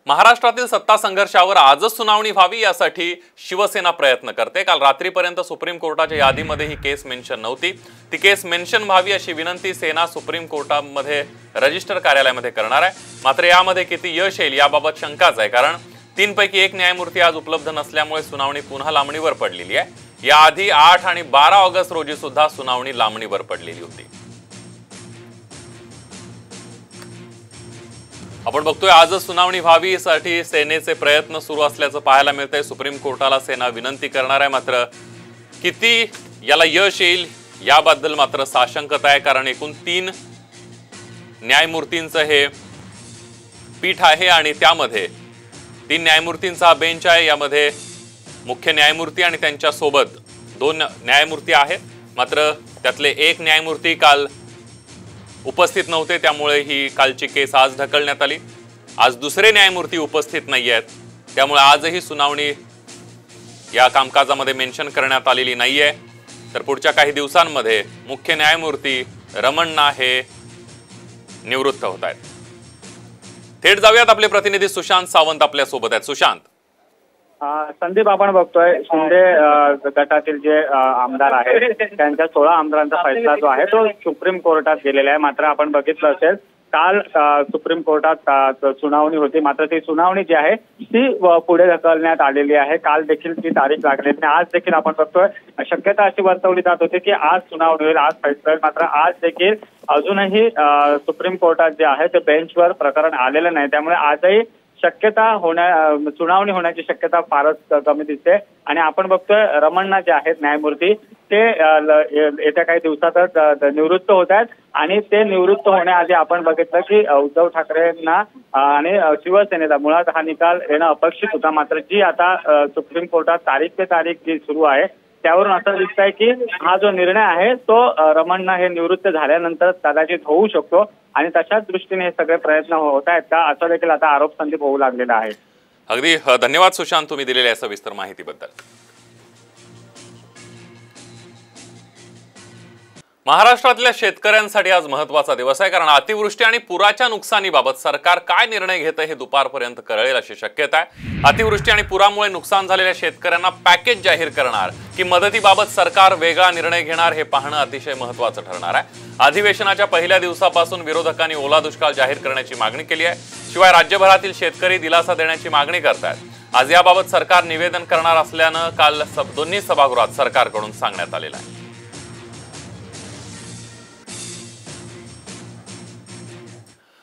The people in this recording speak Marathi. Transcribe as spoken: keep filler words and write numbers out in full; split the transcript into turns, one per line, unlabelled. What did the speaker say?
महाराष्ट्रातील सत्ता संघर्षावर आजच सुनावणी व्हावी यासाठी शिवसेना प्रयत्न करते। काल रात्रीपर्यंत सुप्रीम कोर्टाच्या यादीमध्ये ही केस मेन्शन नव्हती। ती केस मेन्शन व्हावी अशी विनंती सेना सुप्रीम कोर्टामध्ये रजिस्टर कार्यालयामध्ये करणार आहे। मात्र यामध्ये किती यश येईल याबाबत शंकाच आहे, कारण तीन पैकी एक न्यायमूर्ती आज उपलब्ध नसल्यामुळे सुनावणी पुन्हा लांबणीवर पडलेली आहे। याआधी आठ आणि बारा ऑगस्ट रोजी सुद्धा सुनावणी लांबणीवर पडलेली होती। आपण बघतोय आजच सुनावणी व्हावी यासाठी सेनेचे प्रयत्न सुरू असल्याचं पाहायला मिळतंय। सुप्रीम कोर्टाला सेना विनंती करणार आहे, मात्र किती याला यश येईल याबद्दल मात्र साशंकता आहे, कारण एकूण तीन न्यायमूर्तींचं हे पीठ आहे आणि त्यामध्ये तीन न्यायमूर्तींचा बेंच आहे। यामध्ये मुख्य न्यायमूर्ती आणि त्यांच्या सोबत दोन न्यायमूर्ती आहेत, मात्र त्यातले एक न्यायमूर्ती काल उपस्थित नव्हते, त्यामुळे ही कालची केस आज ढकलण्यात आली। आज दुसरे न्यायमूर्ती उपस्थित नाही आहेत, त्यामुळे आजही सुनावणी या कामकाजामध्ये मेन्शन करण्यात आलेली नाहीये। तर पुढच्या काही दिवसांमध्ये मुख्य न्यायमूर्ती रमण्णा हे निवृत्त होत आहेत। थेट जाऊयात, आपले प्रतिनिधी सुशांत सावंत आपल्या सोबत आहेत। सुशांत,
संदीप, आपण बघतोय शिंदे गटातील जे आमदार आहेत त्यांच्या सोळा आमदारांचा फैसला जो आहे तो सुप्रीम कोर्टात गेलेला आहे। मात्र आपण बघितलं असेल काल सुप्रीम कोर्टात सुनावणी होती, मात्र ती सुनावणी जी आहे ती पुढे ढकलण्यात आलेली आहे। काल देखील ती तारीख लागलेली आहे। आज देखील आपण बघतोय शक्यता अशी वर्तवली जात होती की आज सुनावणी होईल, आज फैसला होईल, मात्र आज देखील अजूनही सुप्रीम कोर्टात जे आहे ते बेंचवर प्रकरण आलेलं नाही, त्यामुळे आजही शक्यता होण्या सुनावणी होण्याची शक्यता फारच कमी दिसते। आणि आपण बघतोय रमण्णा जे आहेत न्यायमूर्ती ते येत्या काही दिवसातच निवृत्त होत आहेत आणि ते निवृत्त होण्याआधी आपण बघितलं की उद्धव ठाकरेंना आणि शिवसेनेला मुळात हा निकाल येणं अपेक्षित होता, मात्र जी आता सुप्रीम कोर्टात तारीख पे तारीख जी सुरू आहे त्यावरून असं दिसत आहे की हा जो निर्णय आहे तो रमण्णा हे निवृत्त झाल्यानंतर कदाचित होऊ शकतो आणि तशाच दृष्टीने हे सगळे प्रयत्न होत आहेत का, असा देखील आता आरोप संदीप होऊ लागलेला आहे।
अगदी धन्यवाद सुशांत, तुम्ही दिलेल्या सविस्तर माहितीबद्दल। महाराष्ट्रातल्या शेतकऱ्यांसाठी आज महत्त्वाचा दिवस आहे, कारण अतिवृष्टी आणि पुराच्या नुकसानीबाबत सरकार काय निर्णय घेतं हे दुपारपर्यंत कळेल अशी शक्यता आहे। अतिवृष्टी आणि पुरामुळे नुकसान झालेल्या शेतकऱ्यांना पॅकेज जाहीर करणार की मदतीबाबत सरकार वेगळा निर्णय घेणार हे पाहणं अतिशय महत्त्वाचं ठरणार आहे। अधिवेशनाच्या पहिल्या दिवसापासून विरोधकांनी ओला दुष्काळ जाहीर करण्याची मागणी केली आहे, शिवाय राज्यभरातील शेतकरी दिलासा देण्याची मागणी करतात। आज याबाबत सरकार निवेदन करणार असल्यानं काल दोन्ही सभागृहात सरकारकडून सांगण्यात आलेलं आहे।